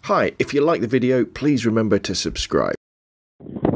Hi, if you like the video, please remember to subscribe.